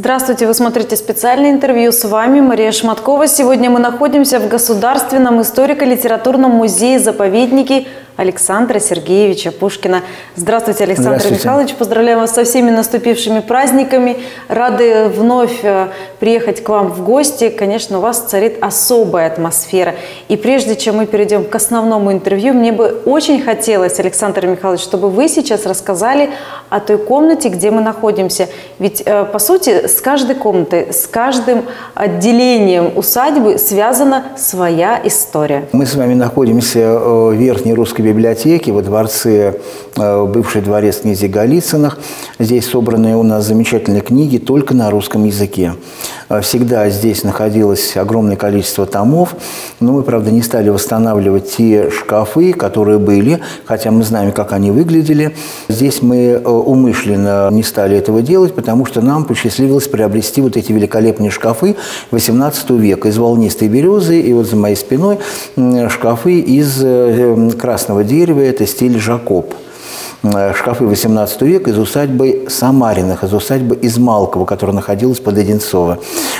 Здравствуйте, вы смотрите специальное интервью. С вами Мария Шматкова. Сегодня мы находимся в Государственном историко-литературном музее-заповеднике Александра Сергеевича Пушкина. Здравствуйте, Александр Михайлович. Поздравляю вас со всеми наступившими праздниками. Рады вновь приехать к вам в гости. Конечно, у вас царит особая атмосфера. И прежде чем мы перейдем к основному интервью, мне бы очень хотелось, Александр Михайлович, чтобы вы сейчас рассказали о той комнате, где мы находимся. Ведь, по сути, с каждой комнатой, с каждым отделением усадьбы связана своя история. Мы с вами находимся в Верхней Русской библиотеке, во дворце, бывший дворец князей Голицыных. Здесь собраны у нас замечательные книги только на русском языке. Всегда здесь находилось огромное количество томов, но мы, правда, не стали восстанавливать те шкафы, которые были, хотя мы знаем, как они выглядели. Здесь мы умышленно не стали этого делать, потому что нам посчастливилось приобрести вот эти великолепные шкафы XVIII века из волнистой березы, и вот за моей спиной шкафы из красного дерева, это стиль Жакоб. Шкафы XVIII века из усадьбы Самариных, из усадьбы Измалкова, которая находилась под Одинцово.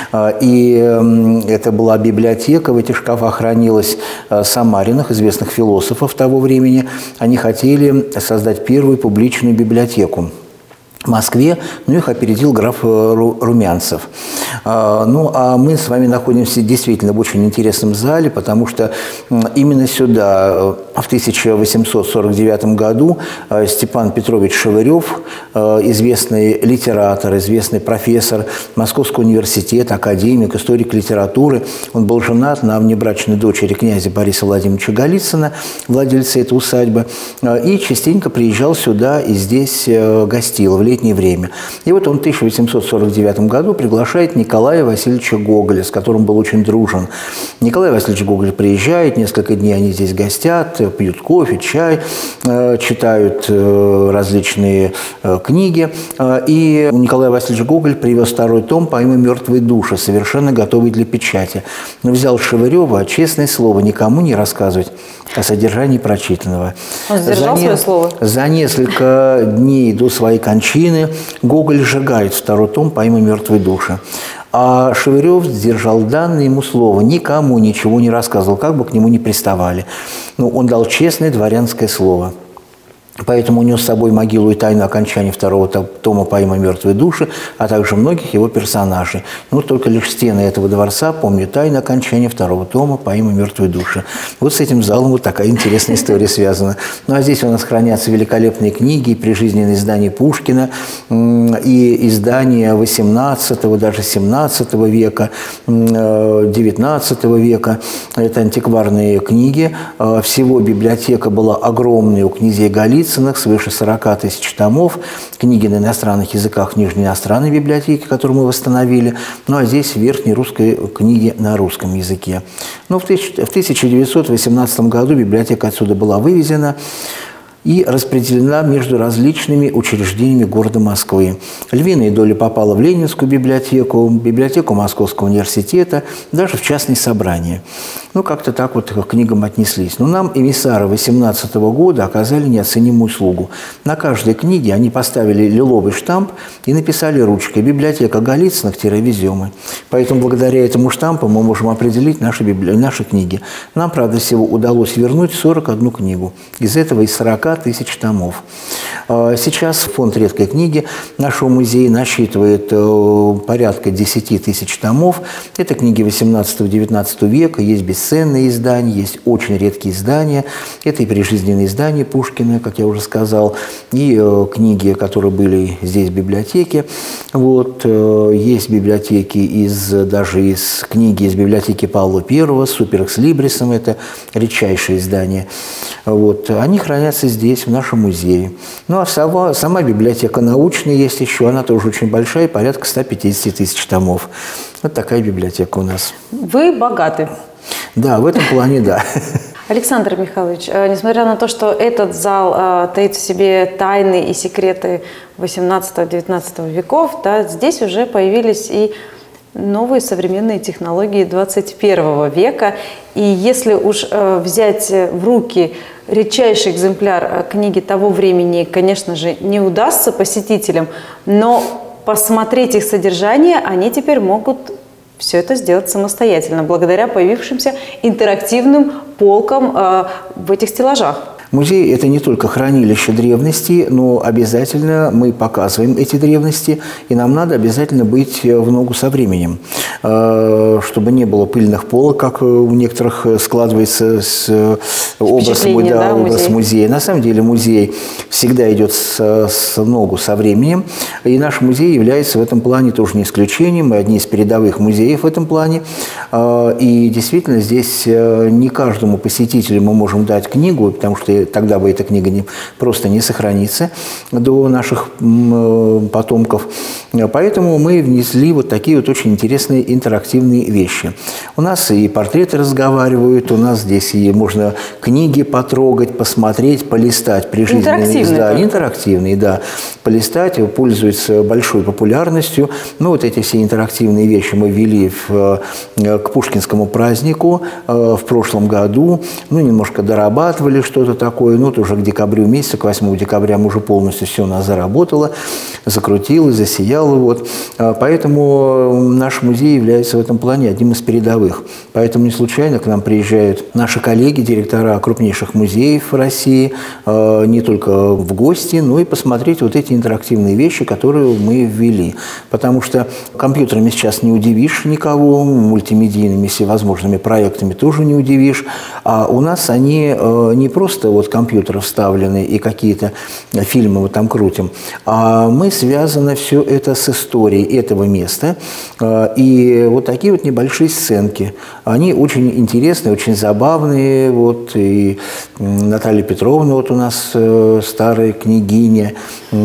И это была библиотека, в этих шкафах хранилась Самариных, известных философов того времени. Они хотели создать первую публичную библиотеку в Москве, но их опередил граф Румянцев. Ну, а мы с вами находимся действительно в очень интересном зале, потому что именно сюда в 1849 году Степан Петрович Шевырев, известный литератор, известный профессор Московского университета, академик, историк литературы, он был женат на внебрачной дочери князя Бориса Владимировича Голицына, владельца этой усадьбы, и частенько приезжал сюда и здесь гостил в летнее время. И вот он в 1849 году приглашает Николая Васильевича Гоголя, с которым был очень дружен. Николай Васильевич Гоголь приезжает, несколько дней они здесь гостят, пьют кофе, чай, читают различные книги. И Николай Васильевич Гоголь привез второй том поэмы «Мертвые души», совершенно готовый для печати. Но взял Шевырева, честное слово, никому не рассказывать о содержании прочитанного. Он сдержал свое слово? За несколько дней до своей кончины Гоголь сжигает второй том поэмы «Мертвые души». А Шевырев сдержал данное ему слово, никому ничего не рассказывал, как бы к нему ни приставали. Но он дал честное дворянское слово. Поэтому унес с собой могилу и тайну окончания второго тома поэмы «Мертвые души», а также многих его персонажей. Но только лишь стены этого дворца помнят тайну окончания второго тома поэмы «Мертвые души». Вот с этим залом вот такая интересная история связана. Ну а здесь у нас хранятся великолепные книги, прижизненные издания Пушкина, и издания XVIII, даже XVII века, XIX века. Это антикварные книги. Всего библиотека была огромная у князей Голицыных, свыше 40 тысяч томов, книги на иностранных языках в Нижней иностранной библиотеке, которую мы восстановили, ну а здесь верхние русские книги на русском языке. Но в 1918 году библиотека отсюда была вывезена и распределена между различными учреждениями города Москвы. Львиная доля попала в Ленинскую библиотеку, библиотеку Московского университета, даже в частные собрания. Ну, как-то так вот к книгам отнеслись. Но нам эмиссары 18 года оказали неоценимую услугу. На каждой книге они поставили лиловый штамп и написали ручкой «Библиотека Голицыных-Веземы». Поэтому благодаря этому штампу мы можем определить наши книги. Нам, правда, всего удалось вернуть 41 книгу. Из этого из 40 тысяч томов. Сейчас фонд редкой книги нашего музея насчитывает порядка 10 тысяч томов. Это книги 18-19 века, есть бесценные издания, есть очень редкие издания. Это и прижизненные издания Пушкина, как я уже сказал, и книги, которые были здесь в библиотеке. Вот, есть библиотеки даже из книги из библиотеки Павла I, «Супер экслибрисом», это редчайшее издание. Вот, они хранятся здесь, в нашем музее. Ну, а сама библиотека научная есть еще, она тоже очень большая, порядка 150 тысяч томов. Вот такая библиотека у нас. Вы богаты. Да, в этом плане да. Александр Михайлович, несмотря на то, что этот зал таит в себе тайны и секреты 18-19 веков, да, здесь уже появились и новые современные технологии 21 века. И если уж взять в руки редчайший экземпляр книги того времени, конечно же, не удастся посетителям, но посмотреть их содержание они теперь могут все это сделать самостоятельно, благодаря появившимся интерактивным полкам в этих стеллажах. Музей – это не только хранилище древностей, но обязательно мы показываем эти древности, и нам надо обязательно быть в ногу со временем, чтобы не было пыльных полок, как у некоторых складывается образ музея. На самом деле музей всегда идет с ногу со временем, и наш музей является в этом плане тоже не исключением. Мы одни из передовых музеев в этом плане, и действительно здесь не каждому посетителю мы можем дать книгу, потому что тогда бы эта книга просто не сохранится до наших потомков. Поэтому мы внесли вот такие вот очень интересные интерактивные вещи. У нас и портреты разговаривают, у нас здесь и можно книги потрогать, посмотреть, полистать. Интерактивные, да. Полистать, пользуются большой популярностью. Ну, вот эти все интерактивные вещи мы ввели к Пушкинскому празднику в прошлом году. Ну, немножко дорабатывали что-то такое. Ну, вот уже к декабрю месяцу, к 8 декабря мы уже полностью все у нас заработало, закрутилось, засияло. Вот. Поэтому наш музей является в этом плане одним из передовых. Поэтому не случайно к нам приезжают наши коллеги, директора крупнейших музеев России, не только в гости, но и посмотреть вот эти интерактивные вещи, которые мы ввели. Потому что компьютерами сейчас не удивишь никого, мультимедийными всевозможными проектами тоже не удивишь. А у нас они не просто вот компьютеры вставлены и какие-то фильмы мы там крутим, а мы связаны все это с историей этого места. И вот такие вот небольшие сценки. Они очень интересные, очень забавные. Вот и Наталья Петровна вот у нас старая княгиня,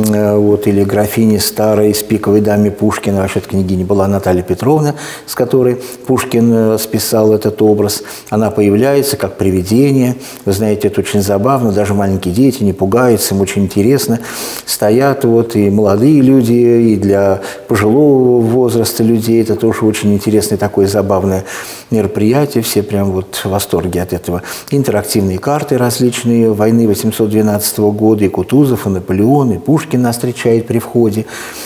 вот, или графиня старая из «Пиковой дамы» Пушкина. Вообще-то княгиня была Наталья Петровна, с которой Пушкин списал этот образ. Она появляется как привидение. Вы знаете, это очень забавно. Даже маленькие дети не пугаются, им очень интересно. Стоят вот и молодые люди, и для пожилого возраста людей. Это тоже очень интересное такое забавное мероприятие. Все прям вот в восторге от этого. Интерактивные карты различные войны 812 года. И Кутузов, и Наполеон, и Пушкин нас встречает при входе.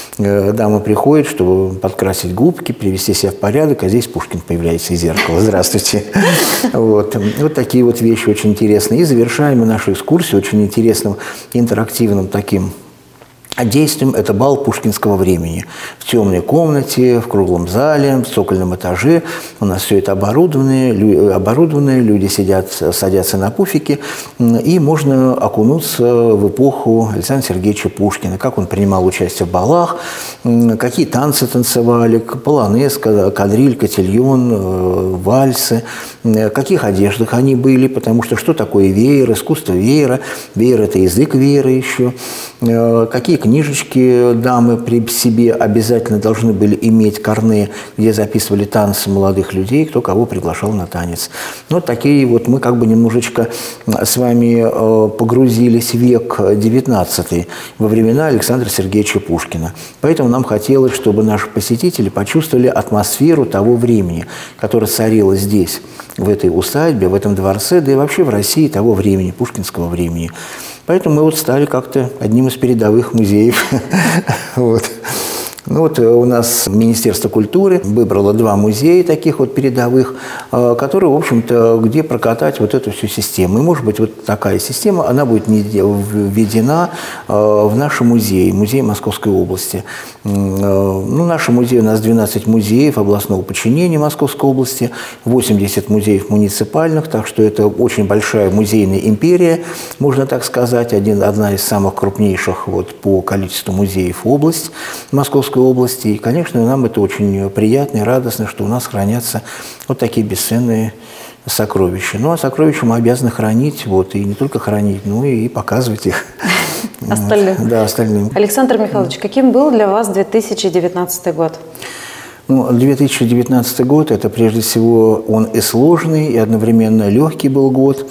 Дама приходит, чтобы подкрасить губки, привести себя в порядок, а здесь Пушкин появляется из зеркала. Здравствуйте. Вот такие вот вещи очень интересные. И завершаем мы нашу экскурсию очень интересным интерактивным таким действием. Это бал пушкинского времени. В темной комнате, в круглом зале, в цокольном этаже. У нас все это оборудованное, люди садятся на пуфики, и можно окунуться в эпоху Александра Сергеевича Пушкина. Как он принимал участие в балах, какие танцы танцевали, полонез, кадриль, котильон, вальсы, в каких одеждах они были, потому что такое веер, искусство веера. Веер – это язык веера еще. Какие книжечки дамы при себе обязательно должны были иметь, карне, где записывали танцы молодых людей, кто кого приглашал на танец. Вот такие вот мы как бы немножечко с вами погрузились в век XIX, во времена Александра Сергеевича Пушкина. Поэтому нам хотелось, чтобы наши посетители почувствовали атмосферу того времени, которое царило здесь, в этой усадьбе, в этом дворце, да и вообще в России того времени, пушкинского времени. Поэтому мы вот стали как-то одним из передовых музеев. Вот. Ну вот у нас Министерство культуры выбрало 2 музея таких вот передовых, которые, в общем-то, где прокатать вот эту всю систему. И, может быть, вот такая система, она будет введена в наш музей, музей Московской области. Ну, наш музей, у нас 12 музеев областного подчинения Московской области, 80 музеев муниципальных, так что это очень большая музейная империя, можно так сказать, одна из самых крупнейших вот по количеству музеев область Московской области. И, конечно, нам это очень приятно и радостно, что у нас хранятся вот такие бесценные сокровища. Ну, а сокровища мы обязаны хранить, вот, и не только хранить, но и показывать их. Остальным. Да, остальным. Александр Михайлович, каким был для вас 2019 год? Ну, 2019 год – это прежде всего он и сложный, и одновременно легкий был год.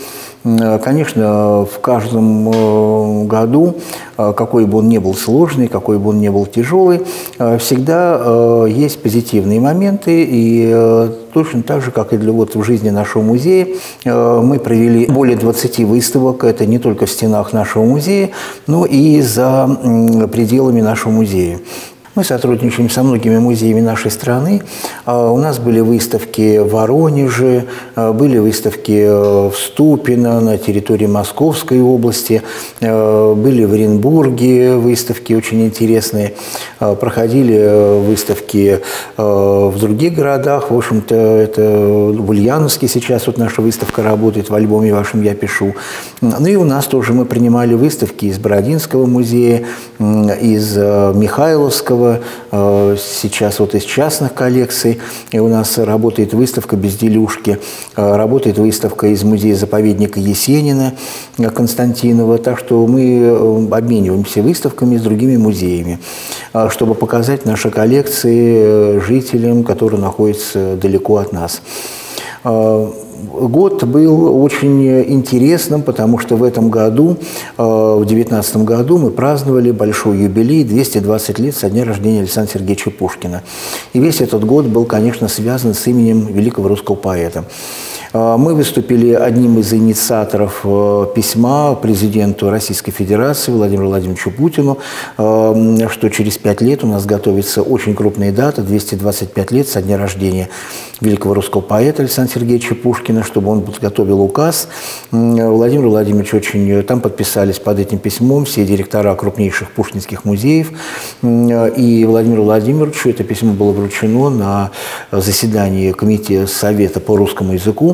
Конечно, в каждом году, какой бы он ни был сложный, какой бы он ни был тяжелый, всегда есть позитивные моменты. И точно так же, как и в жизни нашего музея, мы провели более 20 выставок. Это не только в стенах нашего музея, но и за пределами нашего музея. Мы сотрудничаем со многими музеями нашей страны. У нас были выставки в Воронеже, были выставки в Ступино, на территории Московской области, были в Оренбурге выставки очень интересные, проходили выставки в других городах. В общем-то, это в Ульяновске сейчас вот наша выставка работает, в альбоме вашем я пишу. Ну и у нас тоже мы принимали выставки из Бородинского музея, из Михайловского, сейчас вот из частных коллекций. И у нас работает выставка «Безделюшки», работает выставка из музея-заповедника Есенина Константинова. Так что мы обмениваемся выставками с другими музеями, чтобы показать наши коллекции жителям, которые находятся далеко от нас. Год был очень интересным, потому что в этом году, в 2019 году, мы праздновали большой юбилей, 220 лет со дня рождения Александра Сергеевича Пушкина. И весь этот год был, конечно, связан с именем великого русского поэта. Мы выступили одним из инициаторов письма президенту Российской Федерации Владимиру Владимировичу Путину, что через 5 лет у нас готовится очень крупная дата, 225 лет со дня рождения великого русского поэта Александра Сергеевича Пушкина, чтобы он подготовил указ. Владимир Владимирович очень... Там подписались под этим письмом все директора крупнейших пушкинских музеев. И Владимиру Владимировичу это письмо было вручено на заседании Комитета Совета по русскому языку.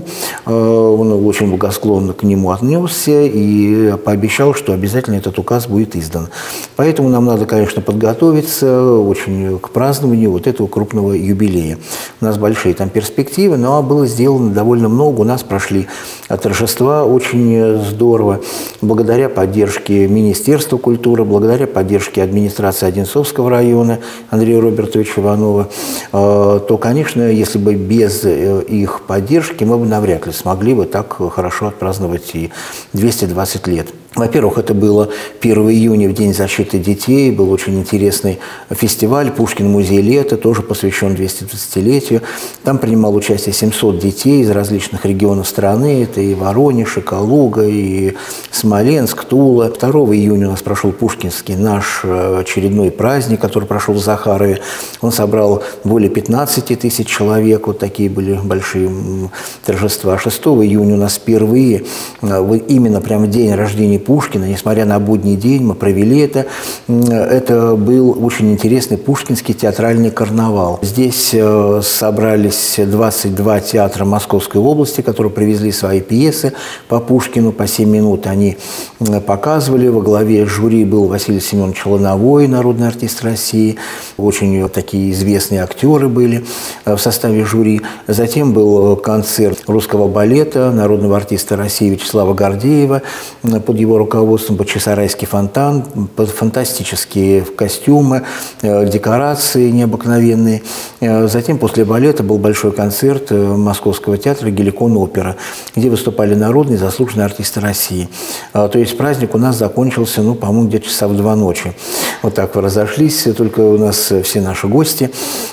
Он очень благосклонно к нему отнесся и пообещал, что обязательно этот указ будет издан. Поэтому нам надо, конечно, подготовиться очень к празднованию вот этого крупного юбилея. У нас большие там перспективы, но было сделано довольно много. У нас прошли торжества очень здорово. Благодаря поддержке Министерства культуры, благодаря поддержке администрации Одинцовского района Андрея Робертовича Иванова, то, конечно, если бы без их поддержки мы бы навряд ли смогли бы так хорошо отпраздновать и 220 лет. Во-первых, это было 1 июня, в День защиты детей, был очень интересный фестиваль «Пушкин. Музей лета», тоже посвящен 220-летию. Там принимал участие 700 детей из различных регионов страны. Это и Воронеж, и Калуга, и Смоленск, Тула. 2 июня у нас прошел Пушкинский, наш очередной праздник, который прошел в Захарове. Он собрал более 15 тысяч человек, вот такие были большие торжества. 6 июня у нас впервые, именно прямо в день рождения Пушкина, несмотря на будний день, мы провели это. Это был очень интересный пушкинский театральный карнавал. Здесь собрались 22 театра Московской области, которые привезли свои пьесы по Пушкину, по 7 минут они показывали. Во главе жюри был Василий Семенович Лановой, народный артист России. Очень такие известные актеры были в составе жюри. Затем был концерт русского балета народного артиста России Вячеслава Гордеева под его руководством, Бахчисарайский фонтан, фантастические костюмы, декорации необыкновенные. Затем после балета был большой концерт Московского театра «Геликон опера», где выступали народные заслуженные артисты России. То есть праздник у нас закончился, ну, по-моему, где-то часа в 2 ночи. Вот так вы разошлись, только у нас все наши гости.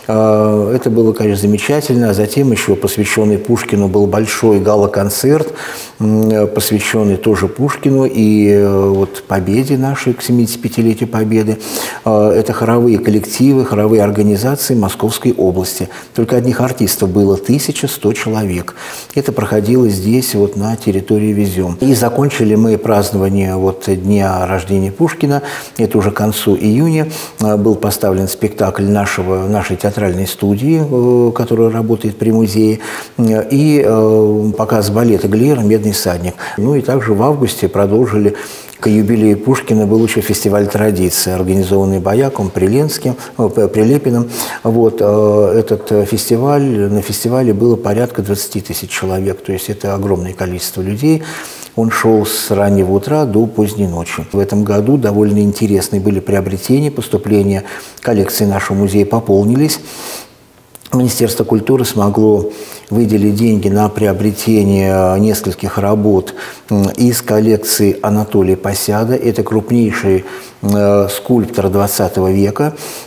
Это было, конечно, замечательно. А затем еще посвященный Пушкину был большой гала-концерт, посвященный тоже Пушкину и вот победе нашей, к 75-летию Победы. Это хоровые коллективы, хоровые организации Московской области. Только одних артистов было 1100 человек. Это проходило здесь, вот на территории Везем. И закончили мы празднование вот дня рождения Пушкина. Это уже к концу июня. Был поставлен спектакль нашей театральной студии, которая работает при музее, и показ балета «Глиер. Медный всадник». Ну и также в августе продолжили. К юбилею Пушкина был еще фестиваль традиции, организованный Бояком, Прилепиным. Вот, этот фестиваль, на фестивале было порядка 20 тысяч человек, то есть это огромное количество людей. Он шел с раннего утра до поздней ночи. В этом году довольно интересные были приобретения, поступления коллекции нашего музея пополнились. Министерство культуры смогло выделить деньги на приобретение нескольких работ из коллекции Анатолия Посяда. Это крупнейший скульптор XX века.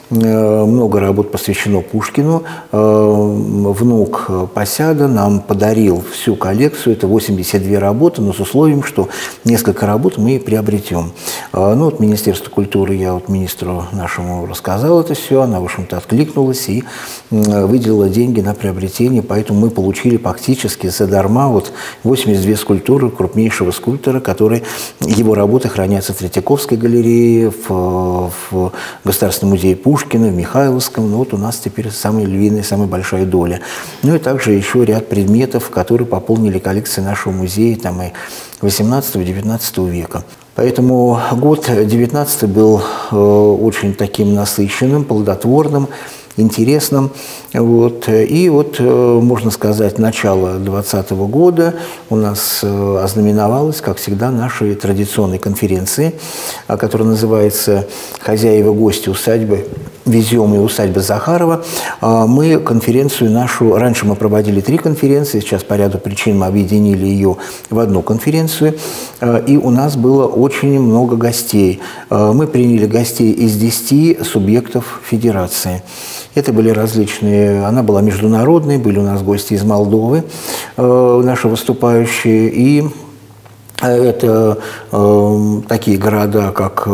много работ посвящено Пушкину. Внук Посяда нам подарил всю коллекцию, это 82 работы, но с условием, что несколько работ мы приобретем. Ну, вот Министерство культуры, я вот министру нашему рассказал это все, она, в общем-то, откликнулась и выделила деньги на приобретение, поэтому мы получили фактически задарма вот 82 скульптуры крупнейшего скульптора, его работы хранятся в Третьяковской галерее, в Государственном музее Пушкина, в Михайловском. Ну, вот у нас теперь самая львиная, самая большая доля. Ну и также еще ряд предметов, которые пополнили коллекции нашего музея там и 18-19 века. Поэтому год 19 был очень таким насыщенным, плодотворным, интересным. Вот. И вот, можно сказать, начало 2020 года у нас ознаменовалось, как всегда, нашей традиционной конференции, которая называется «Хозяева-гости усадьбы Везем и усадьба Захарова». Мы конференцию нашу, раньше мы проводили 3 конференции, сейчас по ряду причин мы объединили ее в одну конференцию, и у нас было очень много гостей. Мы приняли гостей из 10 субъектов федерации. Это были различные, она была международной, были у нас гости из Молдовы, наши выступающие, и это такие города, как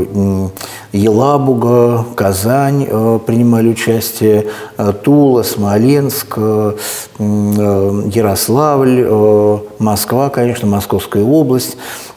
Елабуга, Казань принимали участие, Тула, Смоленск, Ярославль, Москва, конечно, Московская область,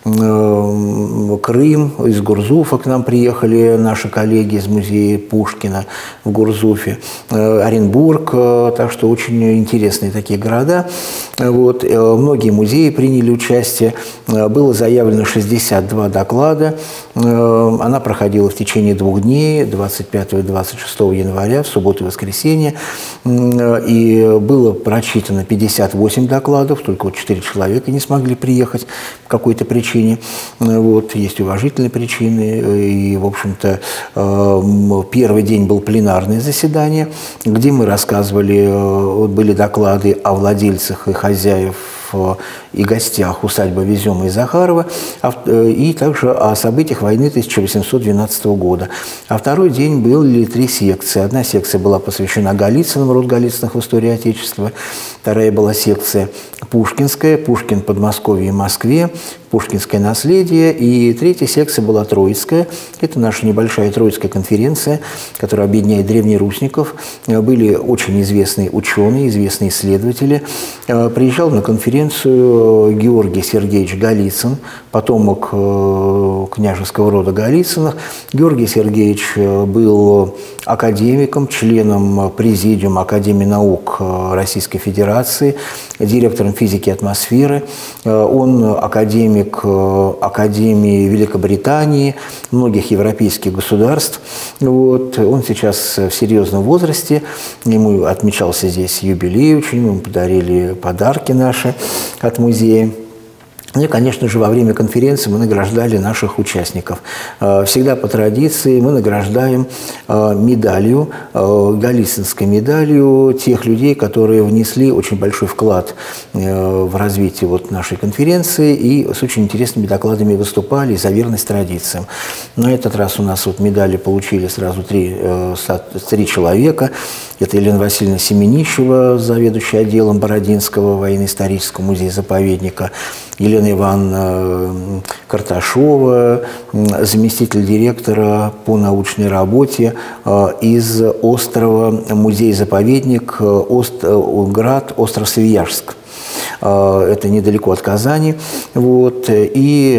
Крым, из Гурзуфа к нам приехали наши коллеги из музея Пушкина в Гурзуфе, Оренбург, так что очень интересные такие города. Вот. Многие музеи приняли участие, было заявлено 62 доклада, она проходила в течение 2 дней, 25 и 26 января, в субботу и воскресенье, и было прочитано 58 докладов, только вот 4 человека не смогли приехать по какой-то причине. Вот, есть уважительные причины. И, в общем-то, первый день был пленарное заседание, где мы рассказывали, были доклады о владельцах и хозяев и гостях усадьбы Везема и Захарова, и также о событиях войны 1812 года. А второй день были 3 секции. Одна секция была посвящена Голицыным, род Голицыных в истории Отечества. Вторая была секция Пушкинская, Пушкин, Подмосковье и Москве, Пушкинское наследие. И третья секция была Троицкая. Это наша небольшая Троицкая конференция, которая объединяет древнерусников. Были очень известные ученые, известные исследователи. Приезжал на конференцию Георгий Сергеевич Голицын, потомок княжеского рода Голицыных. Георгий Сергеевич был академиком, членом президиума Академии наук Российской Федерации, директором физики атмосферы. Он академик Академии Великобритании, многих европейских государств. Вот. Он сейчас в серьезном возрасте, ему отмечался здесь юбилей очень, ему подарили подарки наши от музея. И, конечно же, во время конференции мы награждали наших участников. Всегда по традиции мы награждаем медалью, Голицынской медалью, тех людей, которые внесли очень большой вклад в развитие вот нашей конференции и с очень интересными докладами выступали за верность традициям. На этот раз у нас вот медали получили сразу 3 человека. Это Елена Васильевна Семенищева, заведующая отделом Бородинского военно-исторического музея-заповедника, Елена Ивановна Карташова, заместитель директора по научной работе из острова, музей-заповедник Град, остров Свияжск. Это недалеко от Казани. Вот. И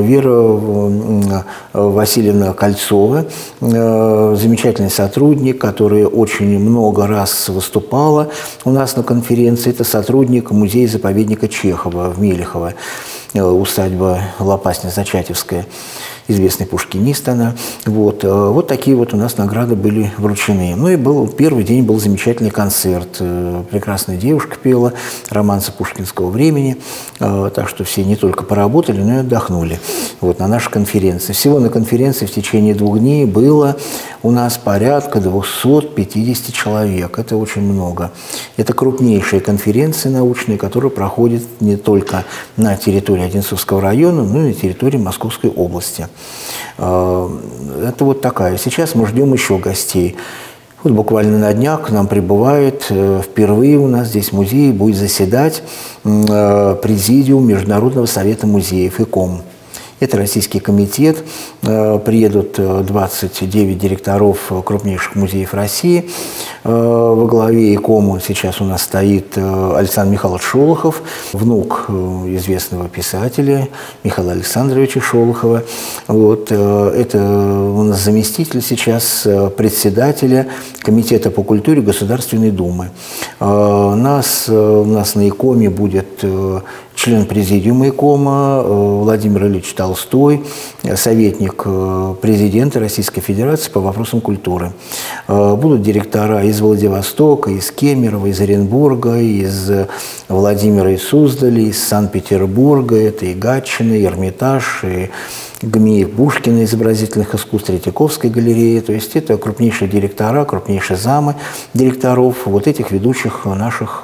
Вера Васильевна Кольцова, замечательный сотрудник, который очень много раз выступала у нас на конференции. Это сотрудник музея-заповедника Чехова в Мелехово, усадьба Лопасня-Зачатевская. Известный пушкинист она. Вот. Вот такие вот у нас награды были вручены. Ну и первый день был замечательный концерт. Прекрасная девушка пела романсы пушкинского времени. Так что все не только поработали, но и отдохнули вот, на нашей конференции. Всего на конференции в течение 2 дней было у нас порядка 250 человек. Это очень много. Это крупнейшая конференция научная, которая проходит не только на территории Одинцовского района, но и на территории Московской области. Это вот такая. Сейчас мы ждем еще гостей. Вот буквально на днях к нам прибывает, впервые у нас здесь в музее будет заседать президиум Международного совета музеев ИКОМ. Это российский комитет, приедут 29 директоров крупнейших музеев России. Во главе ИКОМа сейчас у нас стоит Александр Михайлович Шолохов, внук известного писателя Михаила Александровича Шолохова. Вот, это у нас заместитель сейчас председателя Комитета по культуре Государственной Думы. У нас на ИКОМе будет член президиума ИКОМа Владимир Ильич Толстой, советник президента Российской Федерации по вопросам культуры. Будут директора из Владивостока, из Кемерово, из Оренбурга, из Владимира и Суздаля, из Санкт-Петербурга, это и Гатчина, и Эрмитаж, и ГМИ Пушкина изобразительных искусств, Третьяковской галереи. То есть это крупнейшие директора, крупнейшие замы директоров вот этих ведущих наших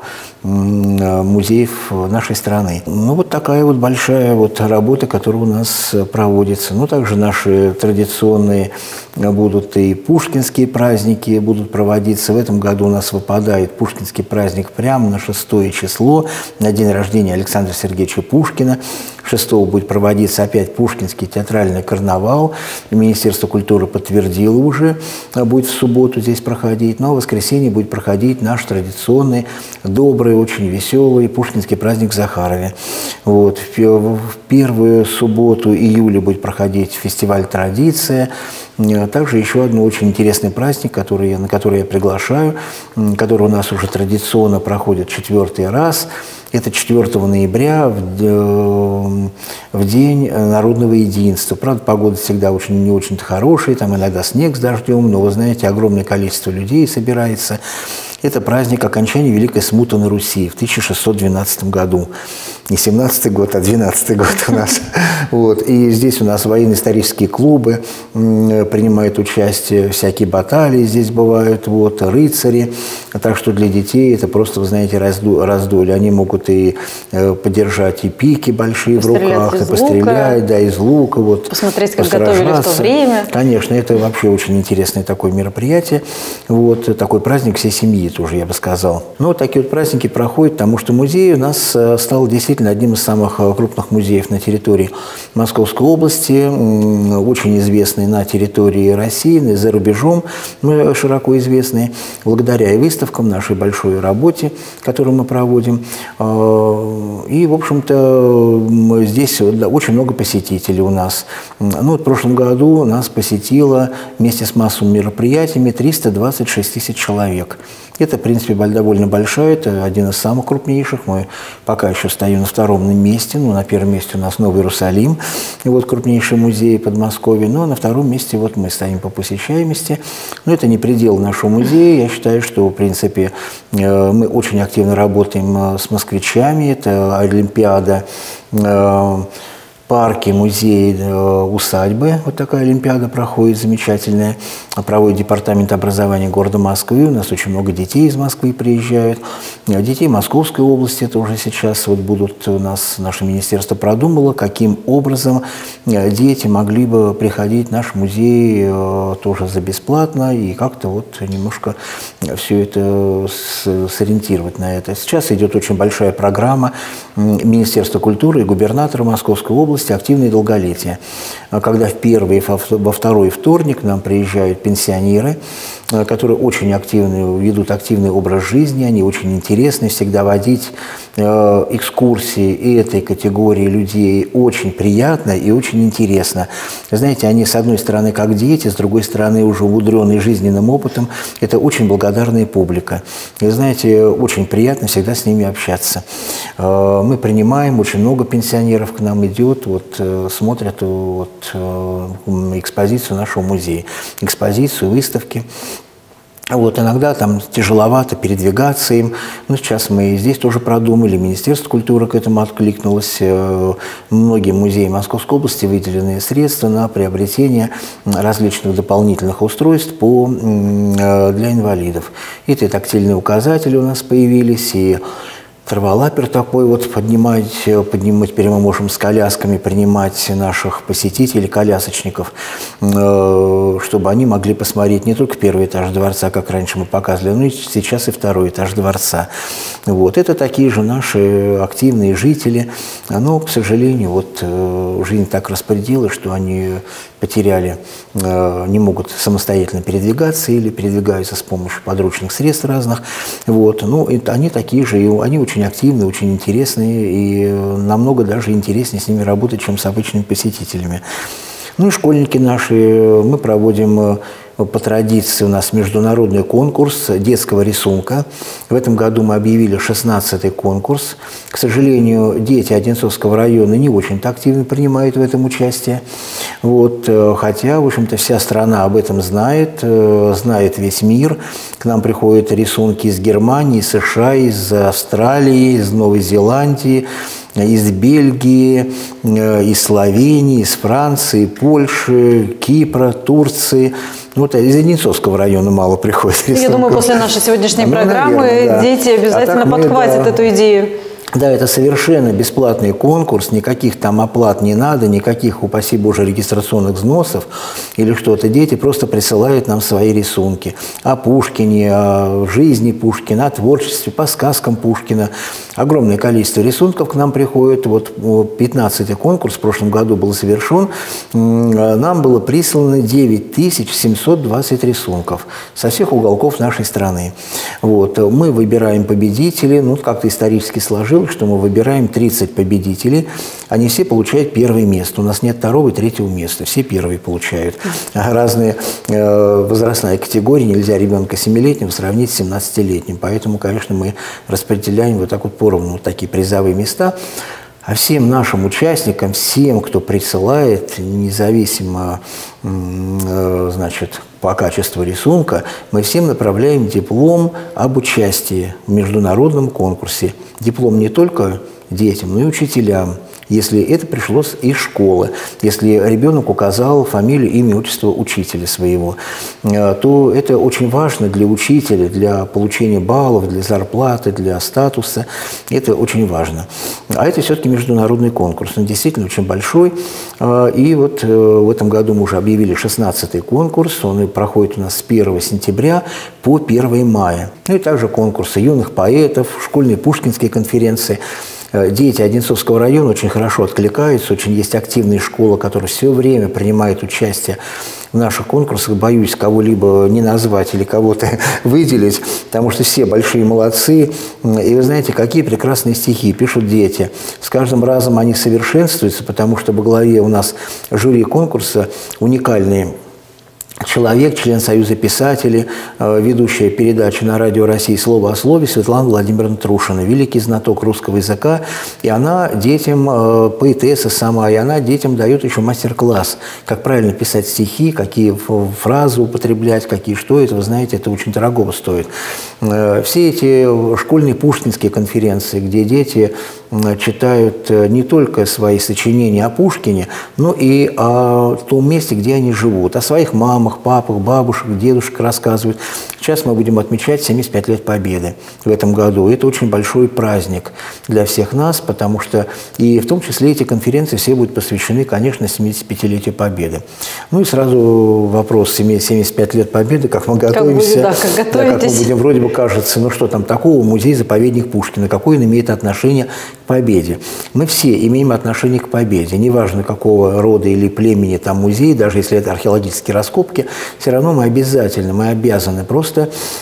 музеев нашей страны. Ну, вот такая вот большая вот работа, которая у нас проводится. Ну, также наши традиционные будут и пушкинские праздники будут проводиться. В этом году у нас выпадает пушкинский праздник прямо на 6 число, на день рождения Александра Сергеевича Пушкина. 6 будет проводиться опять Пушкинский театральный карнавал. Министерство культуры подтвердило уже, будет в субботу здесь проходить. Но в воскресенье будет проходить наш традиционный, добрый, очень веселый Пушкинский праздник в Захарове. Вот. В первую субботу июля будет проходить фестиваль «Традиция». Также еще один очень интересный праздник, на который я приглашаю, который у нас уже традиционно проходит 4-й раз. Это 4 ноября, в День народного единства. Правда, погода всегда не очень-то хорошая, там иногда снег с дождем, но, вы знаете, огромное количество людей собирается. Это праздник окончания Великой Смуты на Руси в 1612 году. Не 17-й год, а 12-й год у нас. Вот. И здесь у нас военно-исторические клубы принимают участие, всякие баталии здесь бывают, вот, рыцари. Так что для детей это просто, вы знаете, раздолье. Они могут и подержать и пики большие в руках, и пострелять, да, из лука. Вот, посмотреть, как готовили в то время. Конечно, это вообще очень интересное такое мероприятие. Вот, такой праздник всей семьи тоже, я бы сказал. Но вот такие вот праздники проходят, потому что музей у нас стал действительно одним из самых крупных музеев на территории Московской области, очень известный на территории России, за рубежом мы широко известны, благодаря и выставкам, нашей большой работе, которую мы проводим. И, в общем-то, здесь очень много посетителей у нас. Ну, вот в прошлом году нас посетило вместе с массовыми мероприятиями 326 тысяч человек. Это, в принципе, довольно большая, это один из самых крупнейших. Мы пока еще стоим на 2-м месте. Ну, на 1-м месте у нас Новый Иерусалим, вот крупнейший музей Подмосковья. Ну, а на 2-м месте вот мы стоим по посещаемости. Но это не предел нашего музея. Я считаю, что, в принципе, мы очень активно работаем с москвичами. Это Олимпиада, парки, музеи, усадьбы. Вот такая олимпиада проходит замечательная. Проводит департамент образования города Москвы. У нас очень много детей из Москвы приезжают. Детей Московской области тоже сейчас вот будут у нас, наше министерство продумало, каким образом дети могли бы приходить в наш музей тоже за бесплатно и как-то вот немножко все это сориентировать на это. Сейчас идет очень большая программа Министерства культуры и губернатора Московской области «Активное долголетие», когда в первый и во второй вторник к нам приезжают пенсионеры, которые очень активно ведут активный образ жизни, они очень интересны, всегда водить экскурсии этой категории людей очень приятно и очень интересно. Знаете, они с одной стороны как дети, с другой стороны уже умудренные жизненным опытом, это очень благодарная публика. И знаете, очень приятно всегда с ними общаться. Мы принимаем, очень много пенсионеров к нам идет, вот, смотрят вот, экспозицию нашего музея, экспозицию, выставки. Вот, иногда там тяжеловато передвигаться им. Но сейчас мы здесь тоже продумали, Министерство культуры к этому откликнулось. Многие музеи Московской области выделены средства на приобретение различных дополнительных устройств для инвалидов. Это и тактильные указатели у нас появились, и траволапер такой вот поднимать. Теперь мы можем с колясками принимать наших посетителей, колясочников, чтобы они могли посмотреть не только первый этаж дворца, как раньше мы показывали, но и сейчас и второй этаж дворца. Вот. Это такие же наши активные жители. Но, к сожалению, вот жизнь так распорядилась, что они потеряли, не могут самостоятельно передвигаться или передвигаются с помощью подручных средств разных. Вот. Ну, они такие же, и они очень активные, очень интересные, и намного даже интереснее с ними работать, чем с обычными посетителями. Ну и школьники наши, мы проводим по традиции у нас международный конкурс детского рисунка. В этом году мы объявили 16-й конкурс. К сожалению, дети Одинцовского района не очень-то активно принимают в этом участие. Вот. Хотя, в общем-то, вся страна об этом знает, знает весь мир. К нам приходят рисунки из Германии, из США, из Австралии, из Новой Зеландии, из Бельгии, из Словении, из Франции, Польши, Кипра, Турции. Вот из Одинцовского района мало приходит рисунков. Я думаю, после нашей сегодняшней программы наверное, да. дети обязательно подхватят эту идею. Да, это совершенно бесплатный конкурс, никаких там оплат не надо, никаких, упаси Боже, регистрационных взносов или что-то. Дети просто присылают нам свои рисунки о Пушкине, о жизни Пушкина, о творчестве, по сказкам Пушкина. Огромное количество рисунков к нам приходит. Вот 15-й конкурс в прошлом году был завершен. Нам было прислано 9720 рисунков со всех уголков нашей страны. Вот. Мы выбираем победителей, ну, как-то исторически сложилось, что мы выбираем 30 победителей, они все получают первое место. У нас нет второго и третьего места, все первые получают. Разные возрастные категории, нельзя ребенка 7-летнего сравнить с 17-летним, поэтому, конечно, мы распределяем вот так вот поровну вот такие призовые места. А всем нашим участникам, всем, кто присылает, независимо, значит, по качеству рисунка, мы всем направляем диплом об участии в международном конкурсе. Диплом не только детям, но и учителям, если это пришло из школы, если ребенок указал фамилию, имя, отчество учителя своего, то это очень важно для учителя, для получения баллов, для зарплаты, для статуса. Это очень важно. А это все-таки международный конкурс. Он действительно очень большой. И вот в этом году мы уже объявили 16-й конкурс. Он проходит у нас с 1 сентября по 1 мая. Ну и также конкурсы юных поэтов, школьные пушкинские конференции. Дети Одинцовского района очень хорошо откликаются, очень есть активная школа, которая все время принимает участие в наших конкурсах. Боюсь кого-либо не назвать или кого-то выделить, потому что все большие молодцы. И вы знаете, какие прекрасные стихи пишут дети. С каждым разом они совершенствуются, потому что во главе у нас жюри конкурса уникальные человек, член Союза писателей, ведущая передачи на Радио России «Слово о слове» Светлана Владимировна Трушина, великий знаток русского языка. И она детям, поэтесса сама, и она детям дает еще мастер-класс, как правильно писать стихи, какие фразы употреблять, какие что это, вы знаете, это очень дорого стоит. Все эти школьные пушкинские конференции, где дети читают не только свои сочинения о Пушкине, но и о том месте, где они живут, о своих мамах, папах, бабушек, дедушек рассказывают. Сейчас мы будем отмечать 75 лет Победы в этом году. Это очень большой праздник для всех нас, потому что и в том числе эти конференции все будут посвящены, конечно, 75-летию Победы. Ну и сразу вопрос: 75 лет Победы, как мы готовимся. Как готовитесь? Как мы будем, вроде бы кажется, ну что там такого, музей-заповедник Пушкина, какое он имеет отношение к Победе. Мы все имеем отношение к Победе. Неважно, какого рода или племени там музей, даже если это археологические раскопки, все равно мы обязательно, мы обязаны просто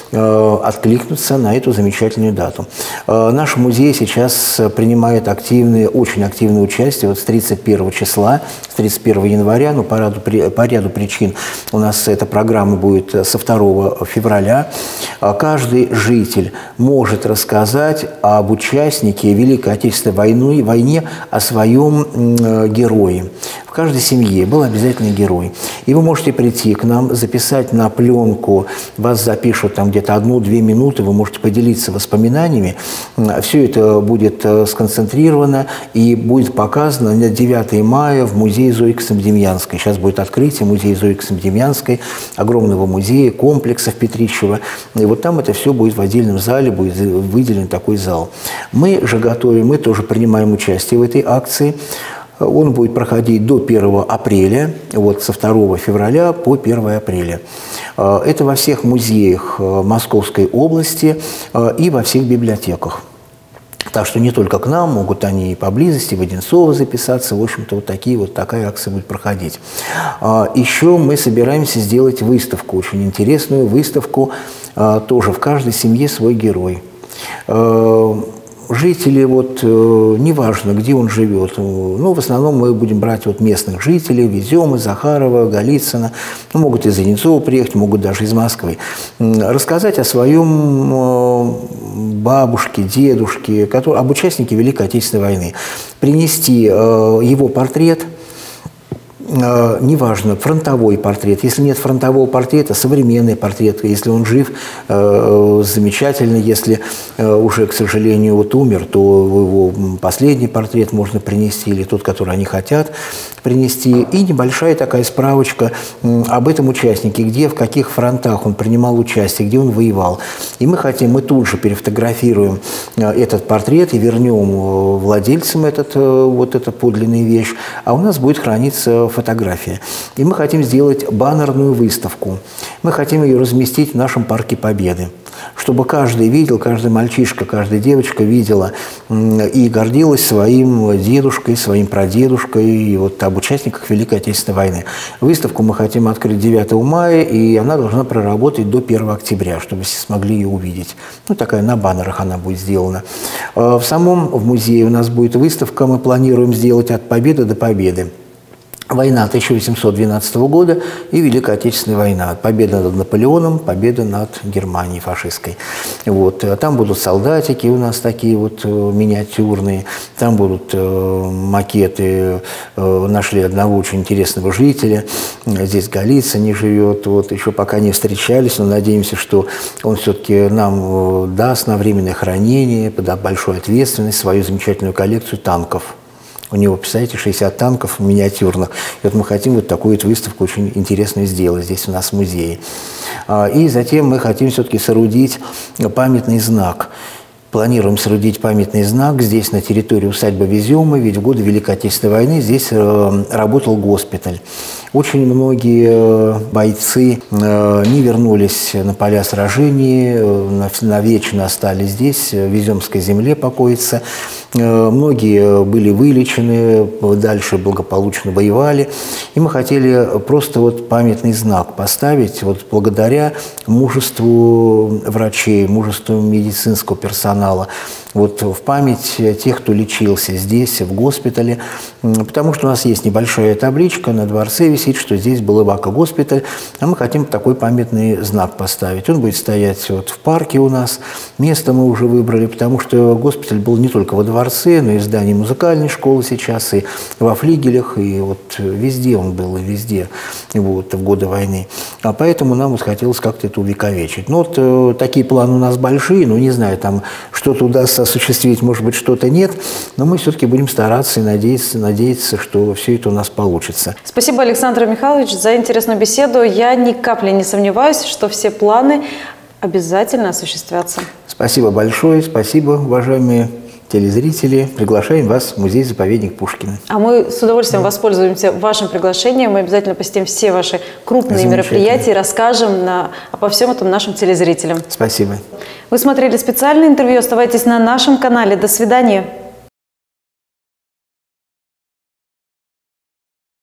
откликнуться на эту замечательную дату. Наш музей сейчас принимает очень активное участие. Вот с 31 числа, с 31 января, ну, по ряду причин у нас эта программа будет со 2 февраля. Каждый житель может рассказать об участнике Великой Отечественной войне, о своем герое. В каждой семье был обязательно герой. И вы можете прийти к нам, записать на пленку, вас запишут там где-то 1-2 минуты, вы можете поделиться воспоминаниями. Все это будет сконцентрировано и будет показано на 9 мая в музее Зои Космодемьянской. Сейчас будет открытие музея Зои Космодемьянской, огромного музея, комплекса в Петричево. И вот там это все будет в отдельном зале, будет выделен такой зал. Мы же готовим, мы тоже принимаем участие в этой акции. Он будет проходить до 1 апреля, вот со 2 февраля по 1 апреля. Это во всех музеях Московской области и во всех библиотеках. Так что не только к нам, могут они и поблизости, в Одинцово записаться. В общем-то, такая акция будет проходить. Еще мы собираемся сделать выставку, очень интересную выставку, тоже в каждой семье свой герой. Жители, неважно, где он живет, в основном мы будем брать местных жителей, везем из Захарова, Голицына, могут из Одинцова приехать, могут даже из Москвы. Рассказать о своем бабушке, дедушке, об участнике Великой Отечественной войны. Принести его портрет, неважно, фронтовой портрет. Если нет фронтового портрета, современный портрет. Если он жив, замечательно. Если уже, к сожалению, умер, то его последний портрет можно принести, или тот, который они хотят принести. И небольшая такая справочка об этом участнике, где, в каких фронтах он принимал участие, где он воевал. И мы тут же перефотографируем этот портрет и вернем владельцам эту подлинную вещь. А у нас будет храниться фотография. И мы хотим сделать баннерную выставку. Мы хотим ее разместить в нашем Парке Победы, чтобы каждый видел, каждый мальчишка, каждая девочка видела и гордилась своим дедушкой, своим прадедушкой, и об участниках Великой Отечественной войны. Выставку мы хотим открыть 9 мая, и она должна проработать до 1 октября, чтобы все смогли ее увидеть. Такая на баннерах она будет сделана. В музее у нас будет выставка, мы планируем сделать от Победы до Победы. Война 1812 года и Великая Отечественная война. Победа над Наполеоном, победа над Германией фашистской. Там будут солдатики у нас такие миниатюрные. Там будут макеты. Нашли одного очень интересного жителя. Здесь в Голицыне живет. Еще пока не встречались, но надеемся, что он все-таки нам даст на временное хранение, под большую ответственность, свою замечательную коллекцию танков. У него, представляете, 60 танков миниатюрных. И мы хотим такую выставку очень интересную сделать здесь у нас в музее. И затем мы хотим все-таки соорудить памятный знак. Планируем соорудить памятный знак здесь, на территории усадьбы Веземы, ведь в годы Великой Отечественной войны здесь работал госпиталь. Очень многие бойцы не вернулись на поля сражений, навечно остались здесь, в Веземской земле покоятся. Многие были вылечены, дальше благополучно воевали. И мы хотели просто памятный знак поставить благодаря мужеству врачей, мужеству медицинского персонала. В память тех, кто лечился здесь, в госпитале. Потому что у нас есть небольшая табличка на дворце висит, что здесь был Ивако-госпиталь. А мы хотим такой памятный знак поставить. Он будет стоять в парке у нас. Место мы уже выбрали, потому что госпиталь был не только во дворце, но и в здании музыкальной школы сейчас, и во флигелях, и везде он был, и везде в годы войны. А поэтому нам хотелось как-то это увековечить. Такие планы у нас большие, но не знаю, там что-то удастся осуществить, может быть, что-то нет, но мы все-таки будем стараться и надеяться, что все это у нас получится. Спасибо, Александр Михайлович, за интересную беседу. Я ни капли не сомневаюсь, что все планы обязательно осуществятся. Спасибо большое, спасибо, уважаемые телезрители. Приглашаем вас в музей-заповедник Пушкина. А мы с удовольствием воспользуемся вашим приглашением. Мы обязательно посетим все ваши крупные мероприятия и расскажем обо всем этом нашим телезрителям. Спасибо. Вы смотрели специальное интервью. Оставайтесь на нашем канале. До свидания.